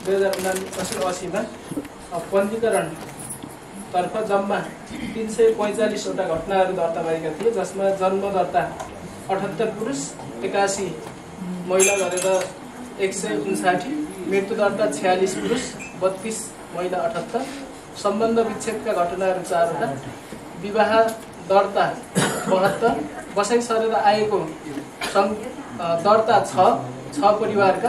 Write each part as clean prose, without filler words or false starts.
2079-80 मा पञ्जीकरण तर्फ जम्मा 345 वटा घटनाहरू दर्ता भएका थिए, जसमा जन्म दर्ता 78 पुरुष 81 महिला गरेर 159, मृत्यु दर्ता 46 पुरुष 32 महिला 78, सम्बन्ध विच्छेदका घटनाहरू 4 वटा, विवाह दर्ता 72, बसाइ सरेर आएको दर्ता 6 परिवारका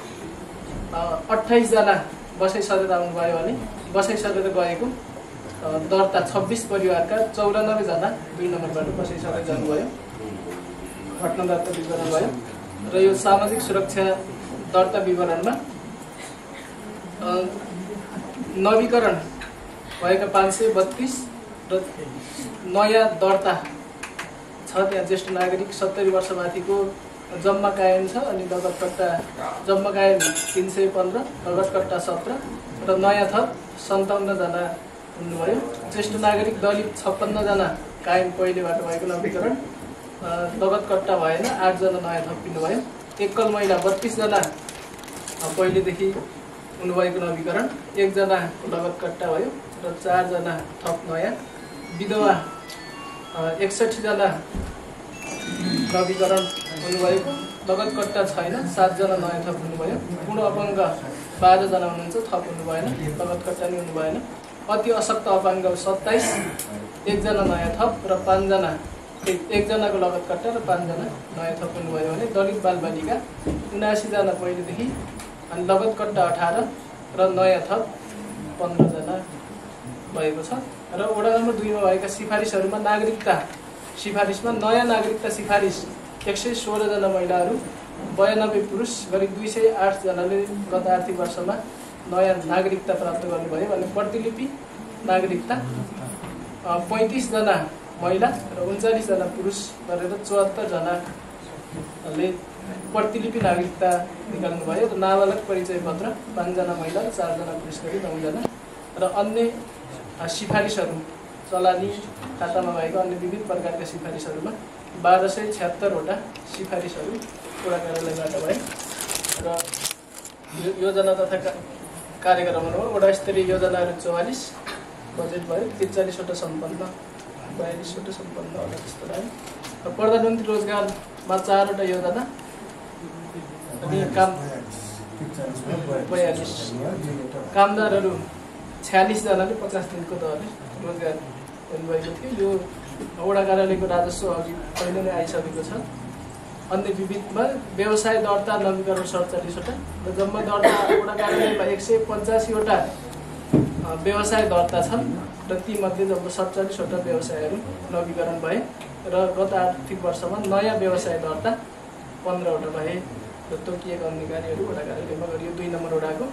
28 जना बसाइ सरेर आउनुभयो भने बसाइ सरेर गएको दर्ता 26 परिवारका 94 जना 2 नम्बरबाट बसाइ सरेर जानुभयो, घटना दर्ता विवरण भयो। र यो सामाजिक सुरक्षा दर्ता विवरणमा नवीकरण भएका 532 र नयाँ दर्ता छ। त्यहाँ ज्येष्ठ नागरिक 70 वर्ष माथिको जम्मा कायम छ, अनि लगत कट्टा जम्मा कायम 315, लगत कट्टा 17 र नयाँ थप 57 जना हुनुभयो। ज्येष्ठ नागरिक दलित 56 जना कायम पहिलेबाट भएको नवीकरण, लगत कट्टा भएन, 8 जना नयाँ थपिनुभयो। एकल महिला 32 जना पहिलेदेखि हुनुभएको नवीकरण, 1 जना लगत कट्टा भयो र 4 जना थप नयाँ। विधवा 61 जना नवीकरण हुनुभएको, लगत कट्टा छैन, 7 जना नयाँ थप हुनुभयो। पूर्ण अपङ्ग 12 जना हुनुहुन्छ, थप हुनु भएन, लगत कट्टा नि हुनु भएन। अति अशक्त अपाङ्ग 27, 1 जना नयाँ थप र 5 जना 1 जनाको लगत कट्टा र 5 जना नयाँ थप हुनुभयो भने दलित बालबालिका 79 जना पहिलेदेखि, अनि लगत कट्टा 18 र नयाँ थप 15 जना भएको छ। र वडा नम्बर 2 मा भएका सिफारिसहरूमा नागरिकता सिफारिसमा नयाँ नागरिकता सिफारिस 116 जना महिलाहरू, 92 पुरुष गरी 208 जनाले गत आर्थिक वर्षमा नयाँ नागरिकता प्राप्त गर्नुभयो भने प्रतिलिपि नागरिकता 35 जना महिला र 39 जना पुरुष गरेर 74 जनाले प्रतिलिपि नागरिकता निकाल्नुभयो। र नाबालक परिचय पत्र 5 जना महिला र 4 जना पुरुष गरी 9 जना। र अन्य सिफारिसहरू चलानी खातामा भएको अन्य विविध प्रकारका सिफारिसहरूमा 1276 वटा सिफारिसहरू वडा कार्यालयबाट भए। र योजना तथा कार्यक्रमहरूमा वडा स्तरीय योजनाहरू 44, बजेट भयो 43 वटा सम्पन्न, 42 वटा सम्पन्न होला त्यस्तो लाग्यो। र प्रधानमन्त्री रोजगारमा 4 वटा योजना अनि काम 42, कामदारहरू 46 जनाले 50 दिनको दरले रोजगार हुनुभएको थियो। यो वडा कार्यालयको राजस्व अघि पहिले नै आइसकेको छ। अन्य विविधमा व्यवसाय दर्ता नवीकरण 47 वटा र जम्मा दर्ता वडा कार्यालयमा 185 वटा व्यवसाय दर्ता छन् र तीमध्ये जम्मा 47 वटा व्यवसायहरू नवीकरण भए। र गत आर्थिक वर्षमा नयाँ व्यवसाय दर्ता 15 वटा भए र तोकिएका अन्य कार्यहरू वडा कार्यालयमा गरियो। 2 नम्बर वडाको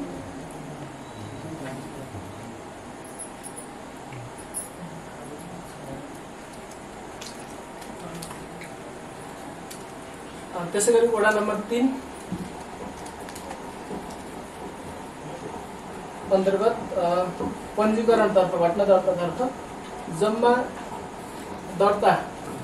त्यसै गरी वडा नम्बर 3 अन्तर्गत पञ्जीकरणतर्फ घटना दर्तातर्फ जम्मा दर्ता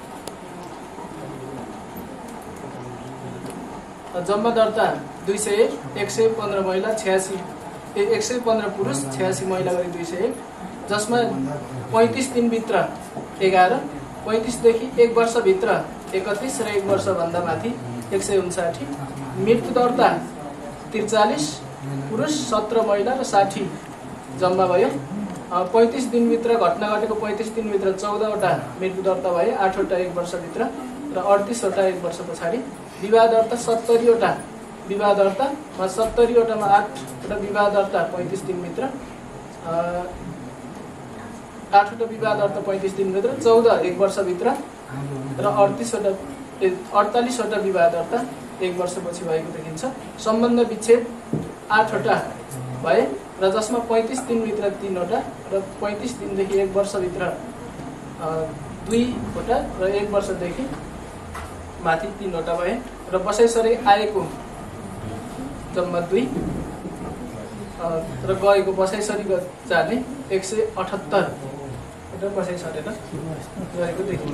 201, 115 महिला 86 115 पुरुष 86 महिला गरी 201, जसमा 35 दिनभित्र 11, 35 देखि 1 वर्षभित्र 31 र 1 वर्षभन्दा माथि 159, मृत्यु दर्ता 43 पुरुष 17 महिला र 60 जम्मा भयो। 35 दिनभित्र घटना घटेको 35 दिनभित्र 14 वटा मृत्यु दर्ता भए, 8 वटा 1 वर्षभित्र र 38 वटा 1 वर्ष पछाडि। विवाह दर्ता 70 वटा, विवाह दर्तामा 70 वटामा 8 वटा विवाह दर्ता 35 दिनभित्र, 8 वटा विवाह दर्ता 35 दिनभित्र, 14 1 वर्षभित्र र 48 वटा विवाह दर्ता 1 वर्षपछि भएको देखिन्छ। सम्बन्ध विच्छेद 8 वटा भए र जसमा 35 दिनभित्र 3 वटा र 35 दिनदेखि 1 वर्षभित्र 2 वटा र 1 वर्षदेखि माथि 3 वटा भए। र बसाइसरी आएको जम्मा 2 र गएको बसाइसरी जाने 178 वटा बसाइसरेर गएको देखिन्छ।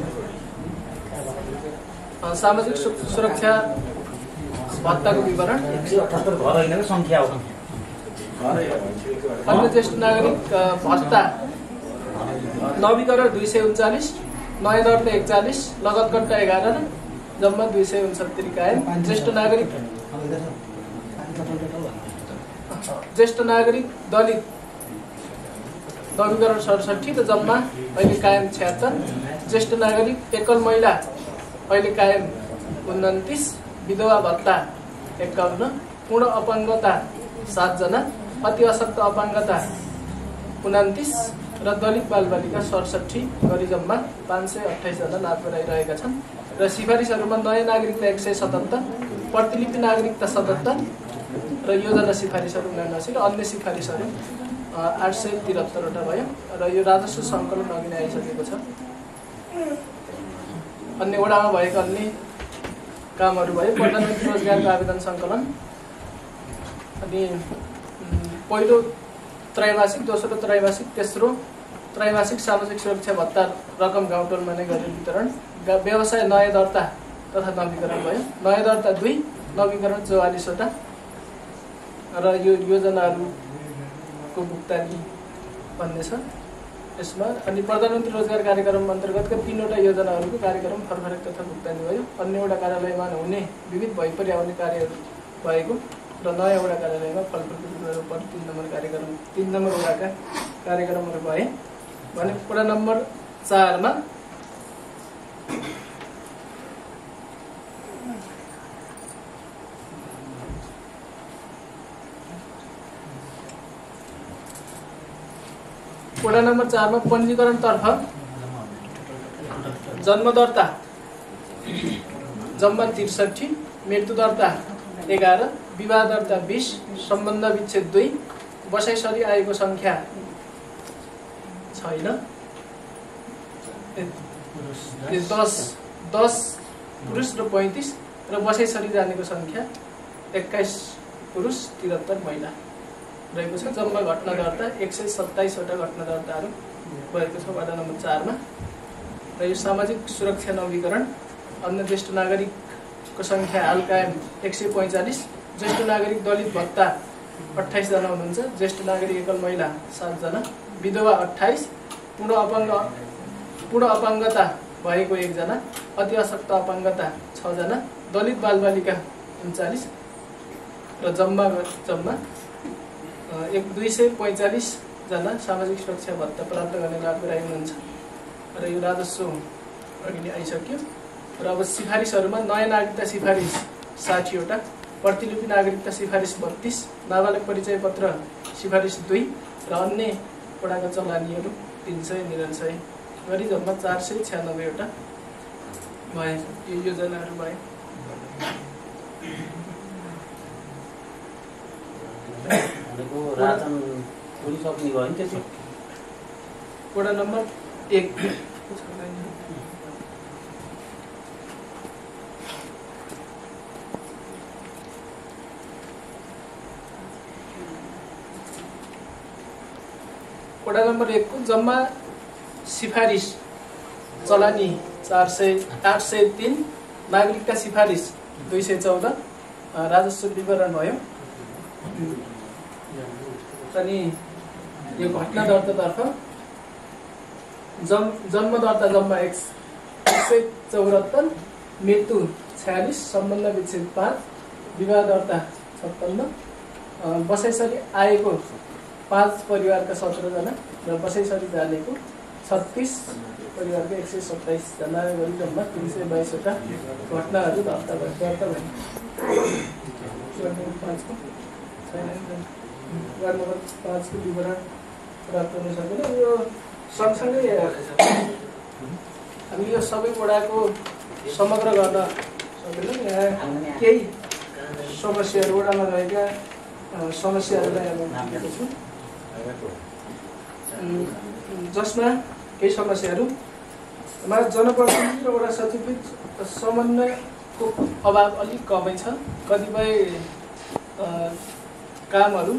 सामाजिक सुरक्षा भत्ताको विवरण 178 घर हैन संख्या हो। अन्य ज्येष्ठ नागरिक भत्ता नवीकरण 239, नयाँ दर्ता 41, लगत कट्टा 11, जम्मा 269 कायम। ज्येष्ठ नागरिक दलित नवीकरण 67 र जम्मा अहिले कायम 76। ज्येष्ठ नागरिक एकल महिला अहिले कायम 29, विधवा भत्ता 51, पूर्ण अपाङ्गता 7 जना, अति अशक्त अपाङ्गता 29 र दलित बालबालिका 67 गरी जम्मा 528 जना लाभ गराइरहेका छन्। र सिफारिसहरूमा नयाँ नागरिकता 177, प्रतिलिपि नागरिकता 77 र योजना सिफारिसहरू 79 र अन्य सिफारिसहरू 873 वटा भयो। र यो राजस्व सङ्कलन अघि नै आइसकेको छ। अन्य वडामा भएका अन्य कामहरू भयो। प्रधानमन्त्री रोजगारको आवेदन सङ्कलन, अनि पहिलो त्रैमासिक, दोस्रो त्रैमासिक, तेस्रो त्रैमासिक सामाजिक सुरक्षा भत्ता रकम गाउँटोलमा नै गरेर वितरण। व्यवसाय नयाँ दर्ता तथा नवीकरण भयो। नयाँ दर्ता 2, नवीकरण 44 वटा र यो योजनाहरूको भुक्तानी भन्ने छ यसमा। अनि प्रधानमन्त्री रोजगार कार्यक्रम अन्तर्गतका 3 वटा योजनाहरूको कार्यक्रम फरफरक तथा भुक्तानी भयो। अन्य वटा कार्यालयमा हुने विविध भइपरि आउने कार्यहरू भएको र नयाँ वडा कार्यालयमा फलफुलको बिरुवा रोपन 3 नम्बर कार्यक्रम 3 नम्बर वडाका कार्यक्रमहरू भए भने वडा नम्बर 4 मा वडा नम्बर 4 मा पञ्जीकरण तर्फ जन्म दर्ता जम्मा 63, मृत्यु दर्ता 11, विवाह दर्ता 20, सम्बन्ध विच्छेद 2, बसाइसरी आएको संख्या छैन, 10 पुरुष र 35 र बसाइसरी जानेको संख्या 21 पुरुष 73 महिला रहेको छ। जम्मा घटना दर्ता 127 वटा घटना दर्ताहरू भएको छ वडा नम्बर 4 मा। र यो सामाजिक सुरक्षा नवीकरण अन्य ज्येष्ठ नागरिकको संख्या हाल कायम 145, ज्येष्ठ नागरिक दलित भत्ता 28 जना हुनुहुन्छ, ज्येष्ठ नागरिक एकल महिला 7 जना, विधवा 28, पूर्ण अपाङ्गता भएको 1 जना, अति अशक्त अपाङ्गता 6 जना, दलित बालबालिका 39 र जम्मा 245 जना सामाजिक सुरक्षा भत्ता प्राप्त गर्ने लाभग्राही हुनुहुन्छ। र यो राजस्व अघि नै आइसक्यो। र अब सिफारिसहरूमा नयाँ नागरिकता सिफारिस 60 वटा, प्रतिलिपि नागरिकता सिफारिस 32, नाबालक परिचय पत्र सिफारिस 2 र अन्य वडाका चलानीहरू 399 गरी जम्मा 496 वटा भए। यो योजनाहरू भए। वडा नम्बर 1 वडा नम्बर 1 को जम्मा सिफारिस चलानी 803, नागरिकता सिफारिस 214, राजस्व विवरण भयो। अनि यो घटना दर्तातर्फ जन्म दर्ता जम्मा 174, मृत्यु 46, सम्बन्ध विच्छेद 5, विवाह दर्ता 56, बसाइसरी आएको 5 परिवारका 17 जना र बसाइसरी जानेको 36 परिवारका 127 जना गरी जम्मा 322 वटा घटनाहरू दर्ता भए। वार्ड नम्बर 5 को विवरण प्राप्त हुन सकेन। यो सँगसँगै हामी यो सबै वडाको समग्र गर्न सकेनौँ। यहाँ केही समस्याहरू वडामा रहेका समस्याहरूलाई अब दिएको छु, जसमा केही समस्याहरूमा जनप्रतिनिधि र वडा सचिवबीच समन्वयको अभाव अलिक कमै छ। कतिपय कामहरू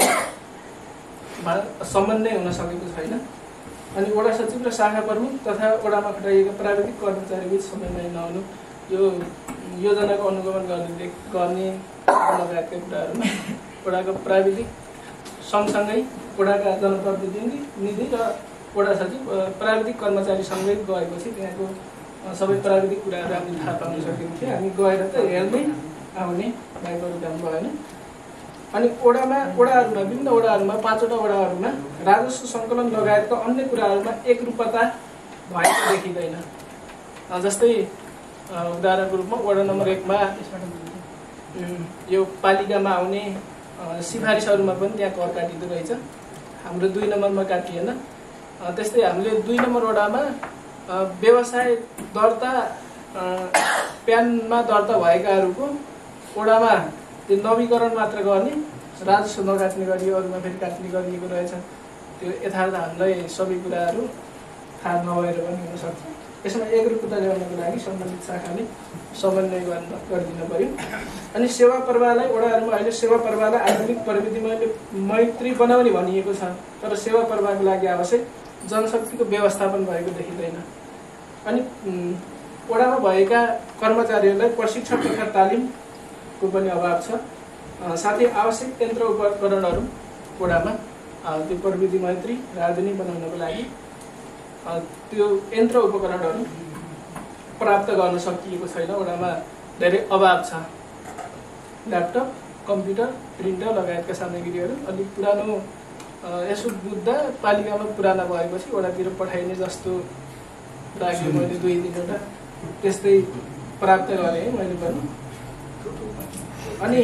समन्वय हुन सकेको छैन। अनि वडा सचिव र शाखा प्रमुख तथा वडामा खटाइएका प्राविधिक कर्मचारीबीच समन्वय नहुनु, यो योजनाको अनुगमन गर्ने लगायतका कुराहरूमा वडाको प्राविधिक सँगसँगै वडाका जनप्रतिनिधि र वडा सचिव प्राविधिक कर्मचारीसँगै गएपछि त्यहाँको सबै प्राविधिक कुराहरू हामीले थाहा पाउन सकिन्थ्यो। हामी गएर त हेर्दै आउने बाइकहरू काम भएन। अनि वडाहरूमा विभिन्न वडाहरूमा 5वटा वडाहरूमा राजस्व सङ्कलन लगायतका अन्य कुराहरूमा एकरूपता भएको देखिँदैन। जस्तै उदाहरणको रूपमा वडा नम्बर 1 मा यो पालिकामा आउने सिफारिसहरूमा पनि त्यहाँ कर काटिँदो रहेछ, हाम्रो 2 नम्बरमा काटिएन। त्यस्तै हामीले 2 नम्बर वडामा व्यवसाय दर्ता प्यानमा दर्ता भएकाहरूको वडामा त्यो नवीकरण मात्र गर्ने, राजस्व नकाट्ने गरियो, अरूमा फेरि काट्ने गरिएको रहेछ। त्यो यथार्थ हामीलाई सबै कुराहरू थाहा नभएर पनि हुनसक्छ। यसमा एकरूपता ल्याउनको लागि सम्बन्धित शाखाले समन्वय गरिदिनु पर्यो। अनि सेवा प्रवाहलाई वडाहरूमा अहिले सेवा प्रवाहलाई आधुनिक प्रविधि मैत्री बनाउने भनिएको छ, तर सेवा प्रवाहको लागि आवश्यक जनशक्तिको व्यवस्थापन भएको देखिँदैन। अनि वडामा भएका कर्मचारीहरूलाई प्रशिक्षण तथा तालिमको पनि अभाव छ। साथै आवश्यक यन्त्र उपकरणहरू वडामा त्यो प्रविधि मैत्री र आधुनिक बनाउनको लागि त्यो यन्त्र उपकरणहरू प्राप्त गर्न सकिएको छैन। वडामा धेरै अभाव छ। ल्यापटप, कम्प्युटर, प्रिन्टर लगायतका सामग्रीहरू अलिक पुरानो यसो बुझ्दा पालिकामा पुराना भएपछि वडातिर पठाइने जस्तो लाग्यो। मैले 2-3वटा त्यस्तै प्राप्त गरेँ मैले पनि। अनि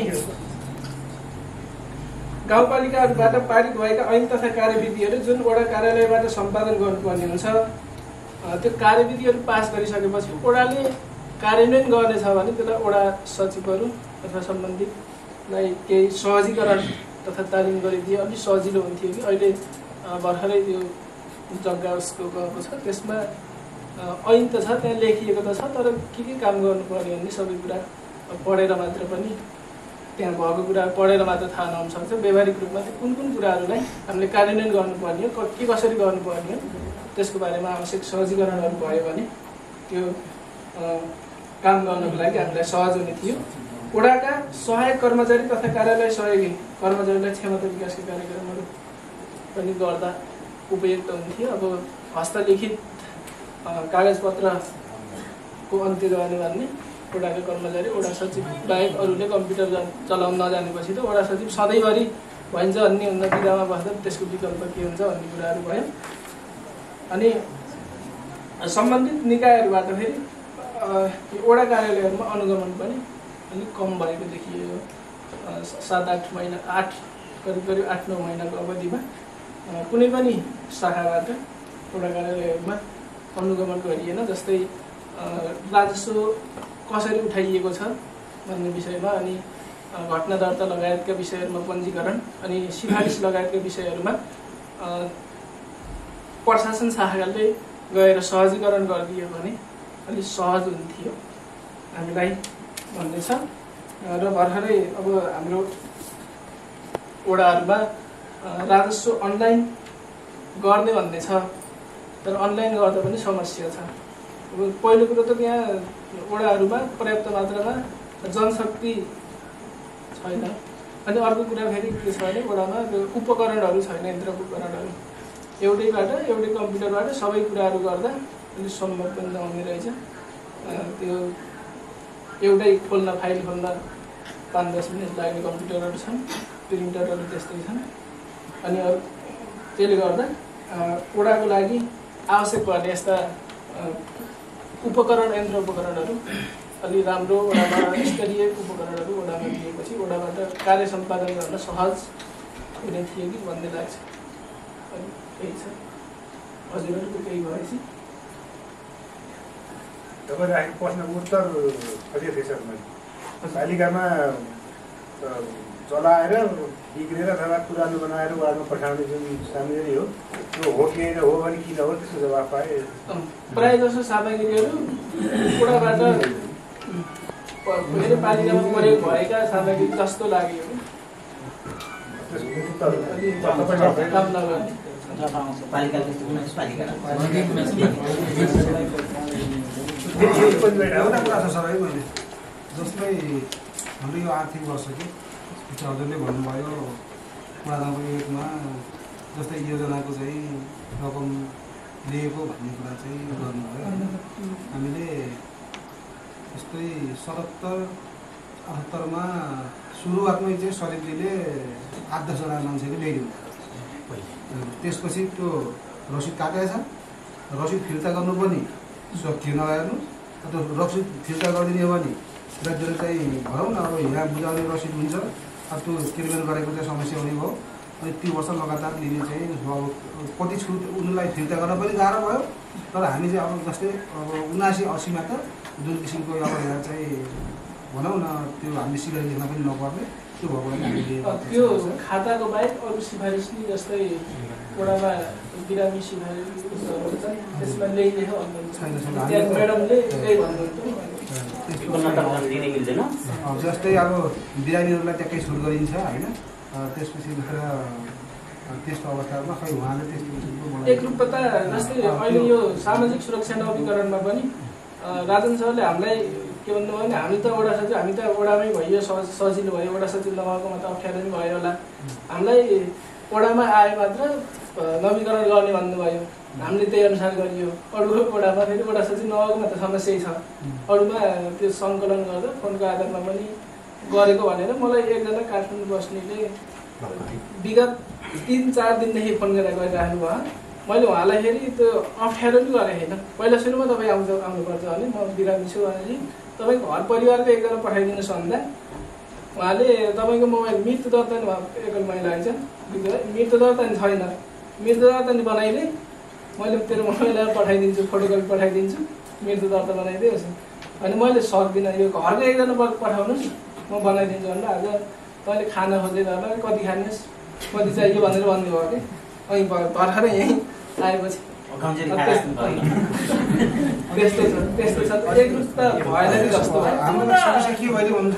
गाउँपालिकाहरूबाट पारित भएका ऐन तथा कार्यविधिहरू जुन वडा कार्यालयबाट सम्पादन गर्नुपर्ने हुन्छ, त्यो कार्यविधिहरू पास गरिसकेपछि वडाले कार्यान्वयन गर्नेछ भने त्यसलाई वडा सचिवहरू अथवा सम्बन्धितलाई केही सहजीकरण तथा तालिम गरिदिए अलिक सजिलो हुन्थ्यो कि अहिले भर्खरै त्यो जग्गा उसको गएको छ, त्यसमा ऐन त छ, त्यहाँ लेखिएको त छ, तर के काम गर्नु पर्यो भन्ने सबै कुरा पढेर मात्र पनि त्यहाँ भएको कुरा पढेर मात्र थाहा नहुन सक्छ। व्यावहारिक रूपमा कुन कुराहरूलाई हामीले कार्यान्वयन गर्नुपर्ने हो, के कसरी गर्नुपर्ने हो, त्यसको बारेमा आवश्यक सहजीकरणहरू भयो भने त्यो काम गर्नको लागि हामीलाई सहज हुने थियो। वडाका सहायक कर्मचारी तथा कार्यालय सहयोगी कर्मचारीलाई क्षमता विकासका कार्यक्रमहरू पनि गर्दा उपयुक्त हुन्थ्यो। अब हस्तलिखित कागजपत्रको अन्त्य गर्ने भन्ने वडाका कर्मचारी, वडा सचिव बाहेक अरूले कम्प्युटर चलाउन नजानेपछि त वडा सचिव सधैँभरि भइन्छ भन्ने हुन्न, बिदामा बस्दा त्यसको विकल्प के हुन्छ भन्ने कुराहरू भयो। अनि सम्बन्धित निकायहरूबाट फेरि वडा कार्यालयहरूमा अनुगमन पनि अलिक कम भएको देखियो। 7-8 महिना, करिब 8-9 महिनाको अवधिमा कुनै पनि शाखाबाट वडा कार्यालयहरूमा अनुगमन गरिएन। जस्तै राजस्व कसरी उठाइएको छ भन्ने विषयमा, अनि घटना दर्ता लगायतका विषयहरूमा पञ्जीकरण, अनि सिफारिस लगायतका विषयहरूमा प्रशासन शाखाले गएर सहजीकरण गरिदियो भने अलिक सहज हुन्थ्यो हामीलाई भन्ने छ। र भर्खरै अब हाम्रो वडाहरूमा राजस्व अनलाइन गर्ने भन्ने छ, तर अनलाइन गर्दा पनि समस्या छ। अब पहिलो कुरो त त्यहाँ वडाहरूमा पर्याप्त मात्रामा जनशक्ति छैन। अनि अर्को कुरा फेरि के छ भने वडामा त्यो उपकरणहरू छैन, यन्त्र उपकरणहरू। एउटै कम्प्युटरबाट सबै कुराहरू गर्दा अलिक सम्भव पनि नहुने रहेछ। त्यो एउटै फाइल खोल्न 5-10 मिनट लाग्ने कम्प्युटरहरू छन्, प्रिन्टरहरू त्यस्तै छन्। अनि अरू त्यसले गर्दा वडाको लागि आवश्यक पर्ने यस्ता उपकरण, यन्त्र उपकरणहरू अलि राम्रो वडामा स्तरीय उपकरणहरू वडामा दिएपछि वडाबाट कार्य सम्पादन गर्न सहज हुने थियो कि भन्ने लाग्छ। त्यही छ। हजुरहरूको केही भएपछि तपाईँ राखेको प्रश्नको उत्तर खोजेको थिएँ सर मैले। पालिकामा चलाएर बिग्रेर अथवा पुरानो बनाएर वार्डमा पठाउने जुन सामग्री हो त्यो हो कि हो भने किन हो, त्यसको जवाफ पाएँ। प्रायः जसो सामग्रीहरू वडाबाट फेरि पालिकामा प्रयोग भएका सामग्री जस्तो लाग्यो। काम नगर्ने एउटा कुरा छ सर है, मैले जस्तै हाम्रो यो आर्थिक वर्ष कि हजुरले भन्नुभयो वडा नम्बर 1 मा जस्तै योजनाको चाहिँ रकम लिएको भन्ने कुरा चाहिँ गर्नुभयो। हामीले यस्तै 77-78 मा सुरुवातमै चाहिँ सरिप्लीले 8-10 जना मान्छेले ल्याइदिनु। त्यसपछि त्यो रसिद काटेको छ, रसिद फिर्ता गर्नु पनि सकिएन हेर्नु। त्यो रसिद फिर्ता गरिदिने हो भने राज्यले चाहिँ भनौँ न अब हिँडा बुझाउने रसिद हुन्छ, अब त्यो क्रियान्वयन गरेको चाहिँ समस्या हुने भयो। अनि 3 वर्ष लगातार लिने चाहिँ अब कति छुट उनीहरूलाई फिर्ता गर्न पनि गाह्रो भयो। तर हामी चाहिँ अब जस्तै अब 79-80 मा त जुन किसिमको अब यहाँ चाहिँ भनौँ न त्यो हामीले सिकाइ लेख्न पनि नपर्ने त्यो भएको हामीले त्यो खाताको बाहेक अरू सिफारिस नि जस्तै वडामा बिरामी सिफारिस त्यसमा ल्याइदिए म्याडमले त्यही भन्नुहुन्छ। जस्तै अब बिरामीहरूलाई ट्याक्कै छुट गरिन्छ होइन। त्यसपछि गएर त्यस्तो अवस्थामा खै उहाँले त्यस्तो एकरूपता जस्तै अहिले यो सामाजिक सुरक्षा नवीकरणमा पनि राजन सरले हामीलाई के भन्नुभयो भने हामी त वडा सचिव हामी त वडामै भइयो सजिलो भयो, वडा सचिव नभएकोमा त अप्ठ्यारो नै भयो होला, हामीलाई वडामा आए मात्र नवीकरण गर्ने भन्नुभयो। हामीले त्यही अनुसार गरियो। अरू वडामा फेरि वडा सचिव नभएकोमा त समस्या छ, अरूमा त्यो सङ्कलन गर्दा फोनको आधारमा पनि गरेको भनेर मलाई एकजना काठमाडौँ बस्नेले विगत 3-4 दिनदेखि फोन गरेर गरिराख्नु भयो। मैले उहाँलाई फेरि त्यो अप्ठ्यारो पनि गरेको होइन। पहिला सुरुमा तपाईँ आउनुपर्छ भने म बिरामी छु भनेपछि तपाईँको घर परिवारको एकजना पठाइदिनुहोस् भन्दा उहाँले तपाईँको मोबाइल मृत्यु दर्ता नि एकल महिला आइन्छ, मृत्यु दर्ता नि छैन, मृत्यु दर्ता नि बनाइदे, मैले तेरो मोबाइललाई पठाइदिन्छु, फोटोकपी पठाइदिन्छु, मृत्यु दर्ता बनाइदियोस्। अनि मैले सक्दिनँ, यो घरको एकजना पठाउनुहोस् म बनाइदिन्छु भनेर आज तैँले खाना खोजेर होला कति खानुहोस् कति चाहियो भनेर भन्नुभयो कि अनि भर्खर यहीँ आएपछि त्यस्तो छ एकरूप त भएन कि जस्तो भयो। समस्या के भयो भन्नुहुन्छ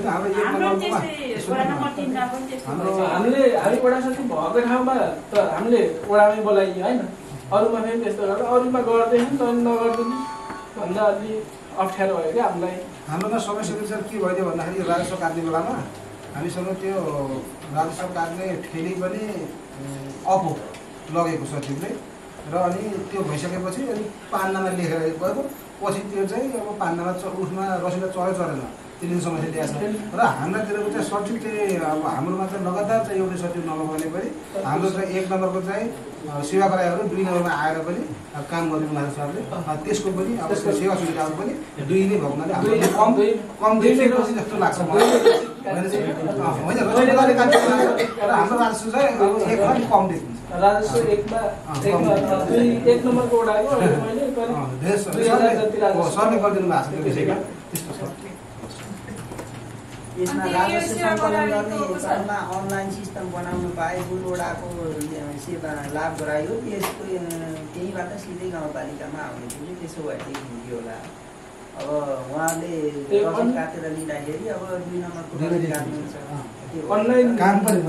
हामीले हामी वडा सचिव भएको ठाउँमा त हामीले वडामै बोलाइयो होइन, अरूमा फेरि त्यस्तो गरेर अरूमा गर्दैछौँ त नगरिदिनु भन्दा अलि अप्ठ्यारो भयो क्या हामीलाई। हाम्रोमा समस्या विचार के भयो भन्दाखेरि राजस्व काट्ने बेलामा हामीसँग त्यो राजस्व काट्ने ठेली पनि अफो लगेको सचिवले र अनि त्यो भइसकेपछि अनि पान्नामा लेखेर गएको पछि त्यो चाहिँ अब पान्नामा उसमा रसिद चरेन त्यो दिन समस्या ल्याएको छ। र हाम्रातिरको चाहिँ सचिव चाहिँ अब हाम्रोमा चाहिँ लगातार चाहिँ एउटै सचिव नभएकोले पनि हाम्रो चाहिँ 1 नम्बरको चाहिँ सेवाकर्मीहरू 2 नम्बरमा आएर पनि काम गर्ने उनीहरू सरले त्यसको पनि अब सेवा सुविधाहरू पनि 2 नै भएको हुनाले हामीले कम देखेपछि जस्तो लाग्छ मलाई। होइन हाम्रो राजस्व चाहिँ अब 1 पनि कम देखिन्छ। राजस्व 1 नम्बरको वडाको मैले सरले गरिदिनु भएको छ त्यो विषयमा त्यस्तो छ। यसमा राजस्व सङ्कलन गर्ने क्रममा अनलाइन सिस्टम बनाउनु पाए जुन वडाको सेवा लाभ गरायो त्यसको त्यहीबाट सिधै गाउँपालिकामा आउने थियो। त्यसो भएदेखि हुन्थ्यो होला। अब उहाँले रसिद काटेर लिँदाखेरि अब 2 नम्बरको रसिद काट्नुहुन्छ अनलाइन काम पनि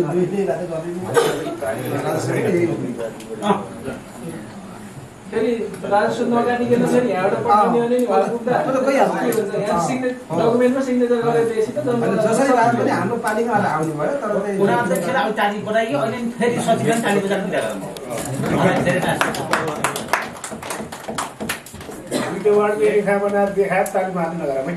फेरि राजस्व नगानिकन फेरि यहाँबाट पठाउने भने डकुमेन्टमा सिग्नेचर गरेपछि त जसरी भए पनि हाम्रो पालिकामा आउने भयो। तर त्यो वार्डको रेखा बनाएर देखाएर तालिम हाल्नु नगरामै